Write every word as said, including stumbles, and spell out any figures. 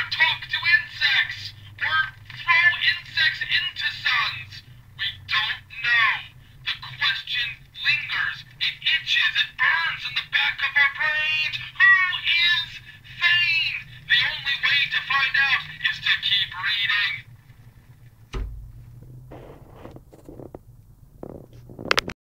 talk to insects, or throw insects into suns. We don't know. The question lingers. It itches. It burns in the back of our brains. Who is Thane? The only way to find out is to keep reading.